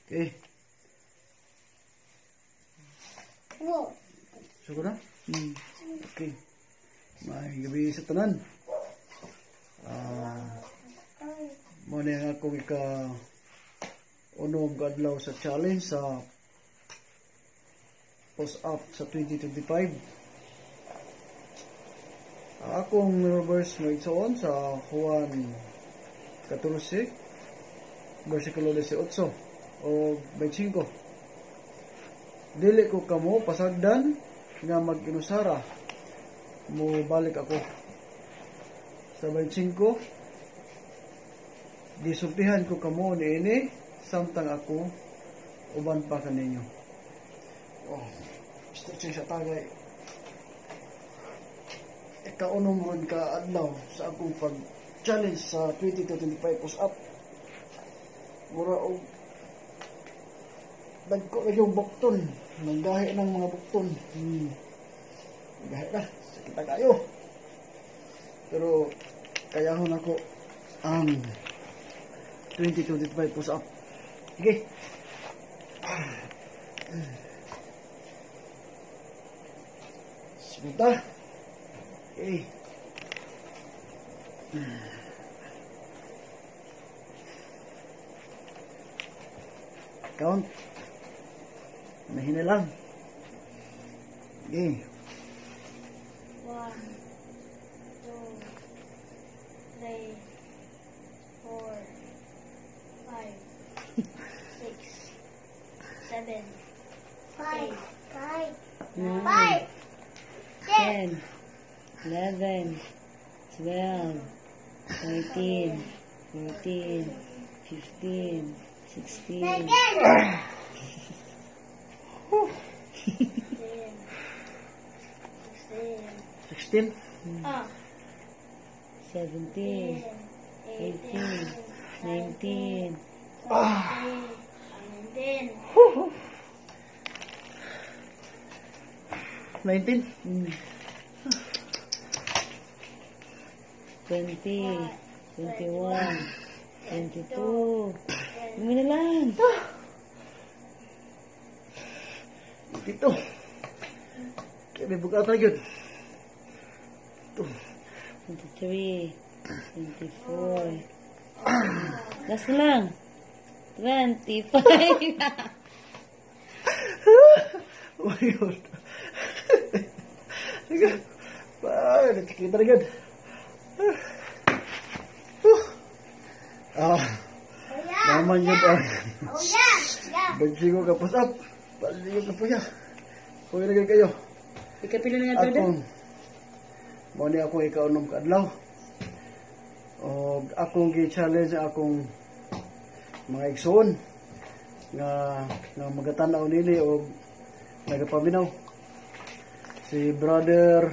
Okay. Wow. Siguro na? Okay. May gabi sa tanan. Muna yung akong unong adlaw sa challenge sa post-up sa 2025. Akong reverse mo itoon sa Juan 14, versikulo 18 o 25. Dili ko kamo pasagdan nga mag-inusara mo balik ako sa 25. Disultihan ko kamo niini samtang ako uban pa kaninyo. Oh, stretching sa tagay. Ikaunong ron ka adlaw sa akong pag-challenge sa 2025 push-up. Mura og dagko na yung bukton. Nagdahi ng mga bukton. Nagdahi na. Sakita kayo. Pero kayahon ako ang 2025 push-up. Sige. Sebentar. Okay. Count. Mahina lang. Okay. 1, 2, 3, 4, 5, 6, 7, 8, 9, 10, 11, 12, 13, 14, 15, 16, 16. 17, 18, 19, 19. 20, 21, 22. Hindi na lang. Ito. Kaya may buka tayo yun. Ito. 23, 24. Last na lang. 25. Oh my God. Nakikita na yun. Naman yun ang bagsigo ka push up. Bagsigo ka puya. Kung ilagay kayo. Ikapila na nga ito Akong mo ni akong ikaunom kaadlaw. O akong gi-challenge akong mga igsoon nga magatanaw nili o nagapaminaw. Si brother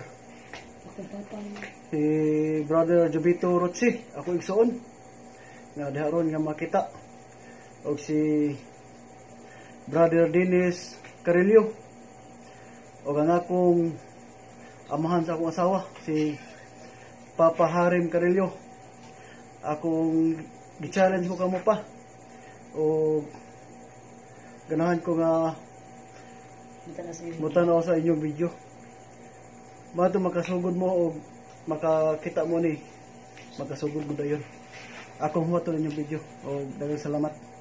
Jobito Rotsi, ako igsoon nga diharon nga makita. Og si brother Dennis Carillo og ang akong amahan sa akong asawa si Papa Harim Carillo. Akong gi-challenge mo kamo pa o ganahan ko nga mutanaw sa inyong video. Bato makasugod mo o makakita mo ni makasugod mo dayon. Akong huwato inyong video o daghang salamat.